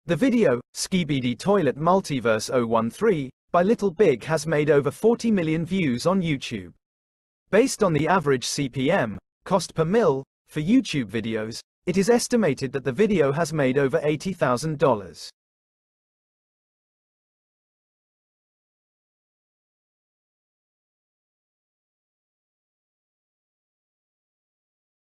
The video, Skibidi Toilet Multiverse 013, by Little Big has made over 40 million views on YouTube. Based on the average CPM, cost per mil, for YouTube videos, it is estimated that the video has made over $80,000.